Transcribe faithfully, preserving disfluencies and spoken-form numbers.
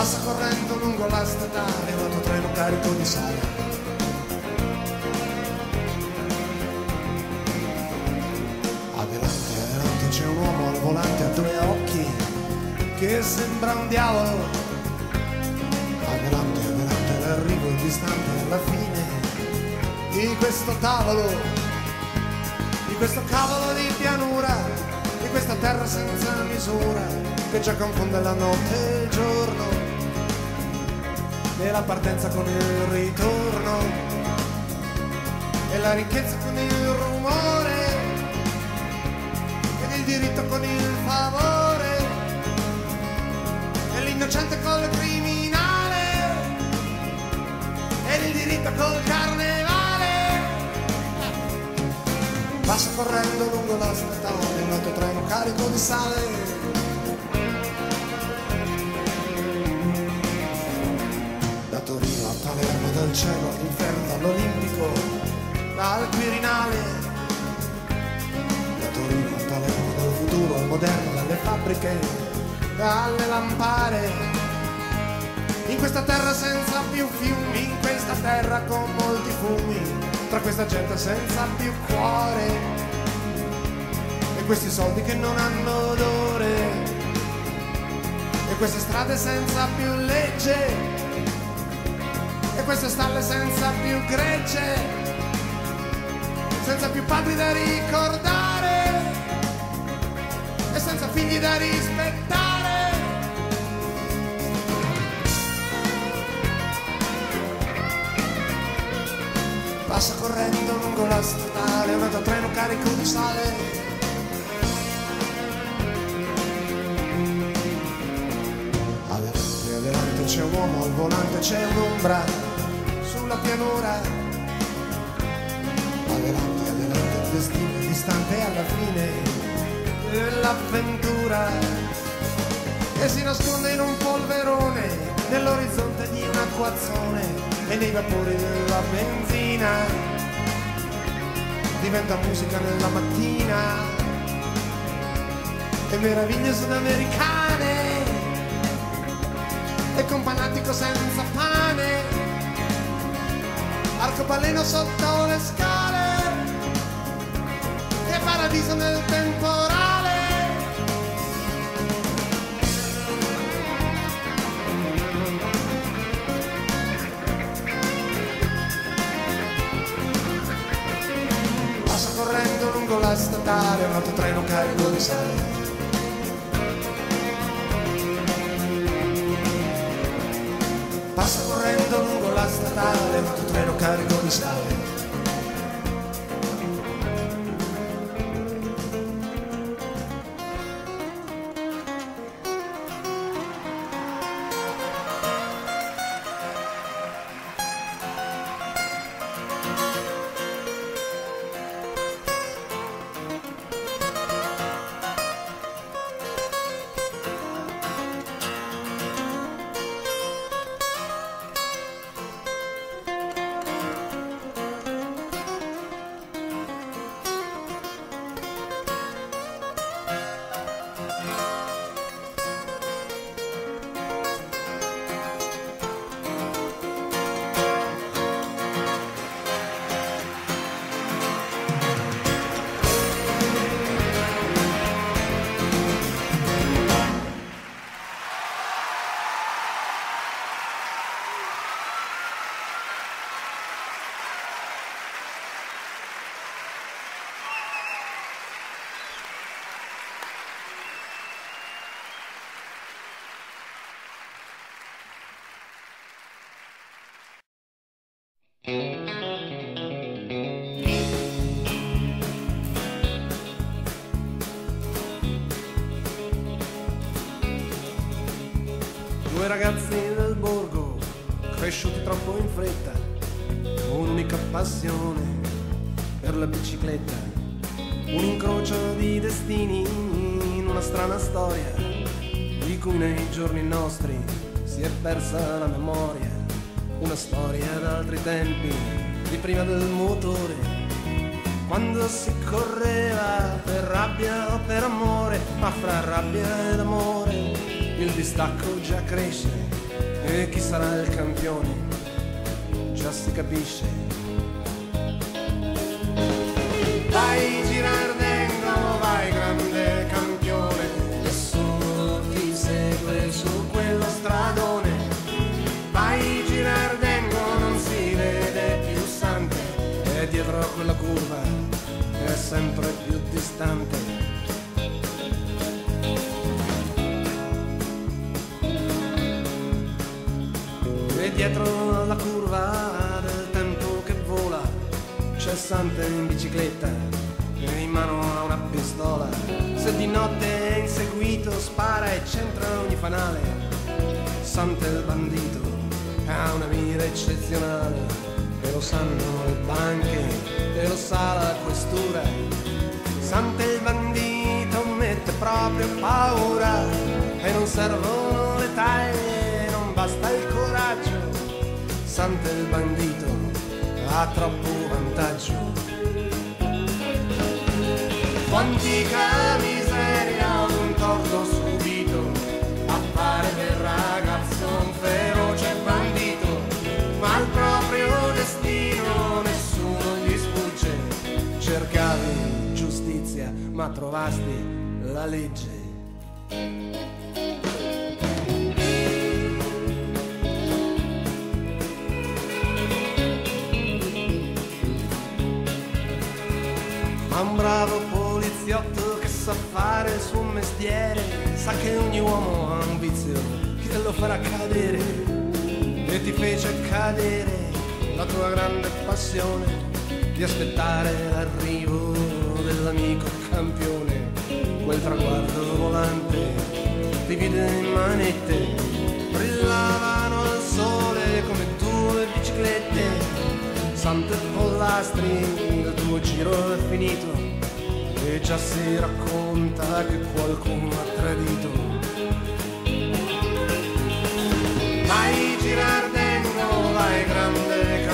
passa correndo lungo la statale un altro treno carico di sale. Adelante, adelante c'è un uomo al volante a due occhi che sembra un diavolo. Adelante, adelante l'arrivo è distante alla fine di questo tavolo, di questo cavolo di pianura, di questa terra senza misura che già confonde la notte e il giorno, e la partenza con il ritorno, e la ricchezza con il rumore, ed il diritto con il favore, e l'innocente col criminale, ed il diritto col carnevale. Passa correndo lungo la statale un altro treno carico di sale. Da Torino a Palermo, dal cielo all'inferno, dall'Olimpico, dal Quirinale. Da Torino a Palermo, dal futuro al moderno, dalle fabbriche, dalle lampare. In questa terra senza più fiumi, in questa terra con molti fumi, tra questa gente senza più cuore e questi soldi che non hanno odore e queste strade senza più legge e queste stalle senza più gregge, senza più padri da ricordare e senza figli da rispettare. Passa correndo lungo la statale un altro treno carico di sale. Adelante, adelante c'è un uomo al volante, c'è un'ombra sulla pianura. Adelante, adelante il destino è distante alla fine dell'avventura e si nasconde in un polverone nell'orizzonte di un acquazzone. E nei vapori della benzina diventa musica nella mattina e meraviglie sudamericane e companatico senza pane, arcobaleno sotto le scale e paradiso nel temporale. Correndo lungo la statale un altro treno carico di sale. Passa correndo lungo la statale un altro treno carico di sale. Due ragazzi del borgo, cresciuti troppo in fretta, un'unica passione per la bicicletta, un incrocio di destini in una strana storia, di cui nei giorni nostri si è persa la memoria, una storia d'altri tempi, di prima del motore, quando si correva per rabbia o per amore, ma fra rabbia ed amore il distacco già cresce E chi sarà il campione? Già si capisce. Vai Girardengo, vai grande campione, nessuno ti segue su quello stradone. Vai Girardengo, non si vede più Sante, e dietro a quella curva è sempre più distante. E dietro la curva del tempo che vola c'è Sante in bicicletta e in mano ha una pistola. Se di notte è inseguito spara e centra ogni fanale. Sante il bandito ha una mira eccezionale, e lo sanno le banche e lo sa la questura. Sante il bandito mette proprio paura, e non servono le taglie, non basta il coraggio. Sante il bandito ha troppo vantaggio. Quantica miseria, un torto subito a fare del ragazzo un feroce bandito, ma al proprio destino nessuno gli sfugge. Cercavi giustizia ma trovasti la legge. Ma un bravo poliziotto che sa fare il suo mestiere sa che ogni uomo ha un vizio che lo farà cadere, e ti fece cadere la tua grande passione di aspettare l'arrivo dell'amico campione. Quel traguardo volante ti vide in manette, brillavano al sole come due biciclette. Sante Pollastri, il tuo giro è finito, e già si racconta che qualcuno ha tradito. Vai Girardengo, vai grande